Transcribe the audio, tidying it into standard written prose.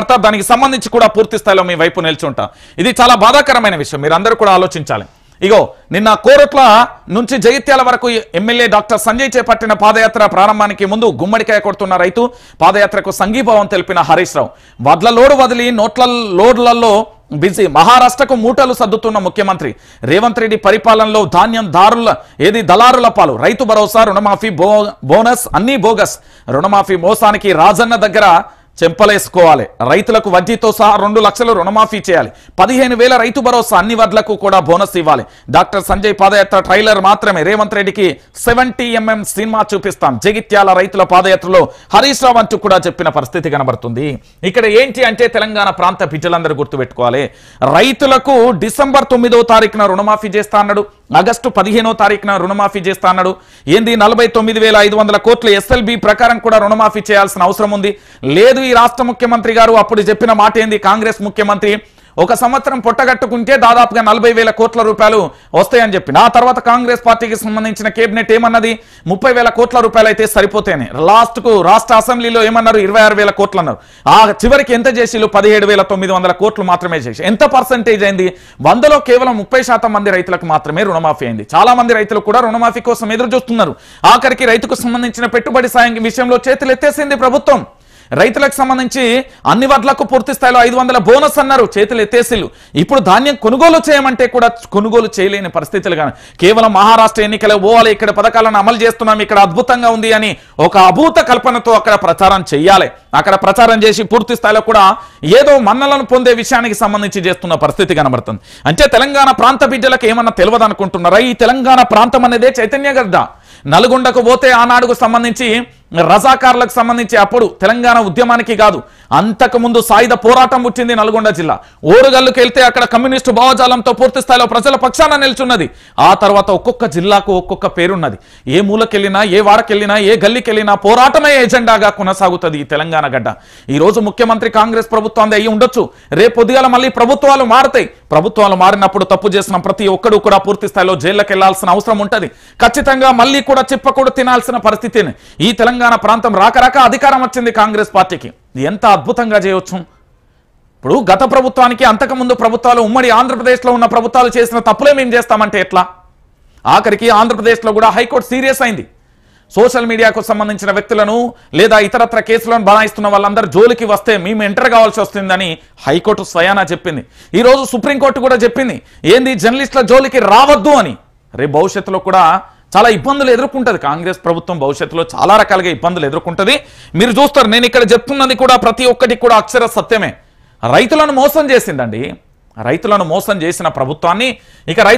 పడతా దానికి సంబంధించి కూడా పూర్తి స్థాయిలో మీ వైపు నిల్చుంటా. ఇది చాలా బాధాకరమైన విషయం, మీరందరూ కూడా ఆలోచించాలి. ఇగో నిన్న కోరట్ల నుంచి జగిత్యాల వరకు ఎమ్మెల్యే డాక్టర్ సంజయ్ చేపట్టిన పాదయాత్ర ప్రారంభానికి ముందు గుమ్మడికాయ కొడుతున్న రైతు, పాదయాత్రకు సంఘీభావం తెలిపిన హరీష్ రావు, వడ్ల లోడు వదిలి లోడ్లలో బిజీ. మహారాష్ట్రకు మూటలు సర్దుతున్న ముఖ్యమంత్రి రేవంత్ రెడ్డి పరిపాలనలో ధాన్యం దళారుల పాలు. రైతు భరోసా, రుణమాఫీ బోనస్ అన్నీ బోగస్. రుణమాఫీ మోసానికి రాజన్న దగ్గర చెంపలేసుకోవాలి. రైతులకు వడ్డీతో సహా 2 లక్షలు రుణమాఫీ చేయాలి. 15,000 రైతు భరోసా, అన్ని వడ్లకు కూడా బోనస్ ఇవ్వాలి. డాక్టర్ సంజయ్ పాదయాత్ర ట్రైలర్ మాత్రమే. రేవంత్ రెడ్డికి 70mm సినిమా చూపిస్తాం. జగిత్యాల రైతుల పాదయాత్రలో హరీష్ రావు అంటూ కూడా చెప్పిన పరిస్థితి కనబడుతుంది. ఇక్కడ ఏంటి అంటే తెలంగాణ ప్రాంత బిడ్డలందరూ గుర్తుపెట్టుకోవాలి. రైతులకు డిసెంబర్ 9వ తారీఖున రుణమాఫీ చేస్తా అన్నాడు, ఆగస్టు 15వ తారీఖున రుణమాఫీ చేస్తా అన్నాడు. ఏంది 49,500 కోట్లు ఎస్ఎల్బి ప్రకారం కూడా రుణమాఫీ చేయాల్సిన అవసరం ఉంది. లేదు, ఈ రాష్ట్ర ముఖ్యమంత్రి గారు అప్పుడు చెప్పిన మాట ఏంది, కాంగ్రెస్ ముఖ్యమంత్రి ఒక సంవత్సరం పొట్టగట్టుకుంటే దాదాపుగా 40,000 కోట్ల రూపాయలు వస్తాయని చెప్పిన. ఆ తర్వాత కాంగ్రెస్ పార్టీకి సంబంధించిన కేబినెట్ ఏమన్నది, 30,000 కోట్ల రూపాయలు అయితే సరిపోతేనే. లాస్ట్ కు రాష్ట్ర అసెంబ్లీలో ఏమన్నారు, 26,000 కోట్లు అన్నారు. ఆ చివరికి ఎంత చేసిలు, 17,900 కోట్లు మాత్రమే చేసి. ఎంత పర్సెంటేజ్ అయింది, 100లో కేవలం 30% మంది రైతులకు మాత్రమే రుణమాఫీ అయింది. చాలా మంది రైతులు కూడా రుణమాఫీ కోసం ఎదురు చూస్తున్నారు. ఆఖరికి రైతుకు సంబంధించిన పెట్టుబడి సాయం విషయంలో చేతులు ఎత్తేసింది ప్రభుత్వం. రైతులకు సంబంధించి అన్ని వడ్లకు పూర్తి స్థాయిలో 500 బోనస్ అన్నారు, చేతులు ఎత్తేసిల్లు. ఇప్పుడు ధాన్యం కొనుగోలు చేయమంటే కూడా కొనుగోలు చేయలేని పరిస్థితులు. కానీ కేవలం మహారాష్ట్ర ఎన్నికలు పోవాలి, ఇక్కడ పథకాలను అమలు చేస్తున్నాం, ఇక్కడ అద్భుతంగా ఉంది అని ఒక అభూత కల్పనతో అక్కడ ప్రచారం చేయాలి. అక్కడ ప్రచారం చేసి పూర్తి స్థాయిలో కూడా ఏదో మన్నలను పొందే విషయానికి సంబంధించి చేస్తున్న పరిస్థితి కనబడుతుంది. అంటే తెలంగాణ ప్రాంత బిడ్డలకు ఏమన్నా తెలియదు అనుకుంటున్నారా? ఈ తెలంగాణ ప్రాంతం అనేదే చైతన్య గడ్డ. నల్గొండకు పోతే ఆనాడుకు సంబంధించి రజాకార్లకు సంబంధించి అప్పుడు తెలంగాణ ఉద్యమానికి కాదు, అంతకుముందు సాయుధ పోరాటం పుట్టింది నల్గొండ జిల్లా. ఓరుగల్లుకి వెళ్తే అక్కడ కమ్యూనిస్టు భావజాలంతో పూర్తి స్థాయిలో ప్రజల పక్షాన నిల్చున్నది. ఆ తర్వాత ఒక్కొక్క జిల్లాకు ఒక్కొక్క పేరున్నది. ఏ మూలకెళ్ళినా, ఏ వాడకెళ్ళినా, ఏ గల్లీకెళ్ళినా పోరాటమే ఎజెండాగా కొనసాగుతుంది ఈ తెలంగాణ గడ్డ. ఈ రోజు ముఖ్యమంత్రి కాంగ్రెస్ ప్రభుత్వం అయ్యి ఉండొచ్చు, రేపు పొద్దుగాల మళ్ళీ ప్రభుత్వాలు మారుతాయి. ప్రభుత్వాలు మారినప్పుడు తప్పు చేసిన ప్రతి ఒక్కడు కూడా పూర్తి స్థాయిలో జైల్లోకి వెళ్లాల్సిన అవసరం ఉంటుంది. ఖచ్చితంగా మళ్ళీ కూడా చిప్పకూడ తినాల్సిన పరిస్థితిని ఈ తెలంగాణ ప్రాంతం రాక అధికారం వచ్చింది కాంగ్రెస్ పార్టీకి. ఎంత అద్భుతంగా చేయవచ్చు. ఇప్పుడు గత ప్రభుత్వానికి అంతకుముందు ప్రభుత్వాలు, ఉమ్మడి ఆంధ్రప్రదేశ్లో ఉన్న ప్రభుత్వాలు చేసిన తప్పులే మేము చేస్తామంటే ఎట్లా? ఆఖరికి ఆంధ్రప్రదేశ్లో కూడా హైకోర్టు సీరియస్ అయింది. సోషల్ మీడియాకు సంబంధించిన వ్యక్తులను లేదా ఇతరత్ర కేసులను బనాయిస్తున్న వాళ్ళందరూ జోలికి వస్తే మేము ఎంటర్ కావాల్సి వస్తుందని హైకోర్టు స్వయానా చెప్పింది. ఈరోజు సుప్రీంకోర్టు కూడా చెప్పింది, ఏంది జర్నలిస్టుల జోలికి రావద్దు అని. రేపు భవిష్యత్తులో కూడా చాలా ఇబ్బందులు ఎదుర్కొంటుంది కాంగ్రెస్ ప్రభుత్వం. భవిష్యత్తులో చాలా రకాలుగా ఇబ్బందులు ఎదుర్కొంటుంది. మీరు చూస్తారు, నేను ఇక్కడ చెప్తున్నది కూడా ప్రతి ఒక్కటి కూడా అక్షర సత్యమే. రైతులను మోసం చేసిందండి. రైతులను మోసం చేసిన ప్రభుత్వాన్ని ఇక